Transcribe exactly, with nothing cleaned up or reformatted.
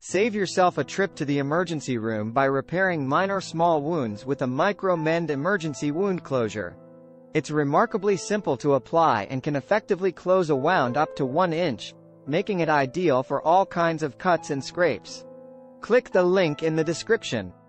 Save yourself a trip to the emergency room by repairing minor small wounds with a microMend emergency wound closure. It's remarkably simple to apply and can effectively close a wound up to one inch, making it ideal for all kinds of cuts and scrapes. Click the link in the description.